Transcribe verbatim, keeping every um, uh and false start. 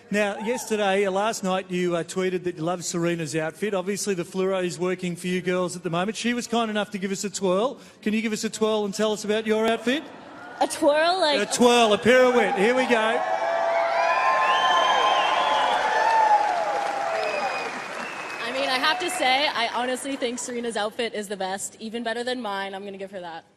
Now, yesterday, uh, last night, you uh, tweeted that you love Serena's outfit. Obviously, the fluoro is working for you girls at the moment. She was kind enough to give us a twirl. Can you give us a twirl and tell us about your outfit? A twirl? Like... A twirl, a pirouette. Here we go. I mean, I have to say, I honestly think Serena's outfit is the best, even better than mine. I'm going to give her that.